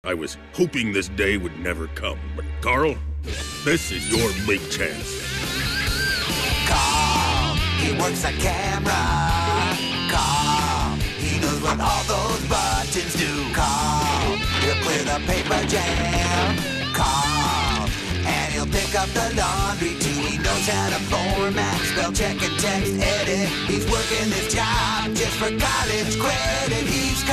I was hoping this day would never come, but Carl, this is your big chance. Carl, he works a camera. Carl, he knows what all those buttons do. Carl, he'll clear the paper jam. Carl, and he'll pick up the laundry too. He knows how to format, spell check and text edit. He's working this job just for college credit. He's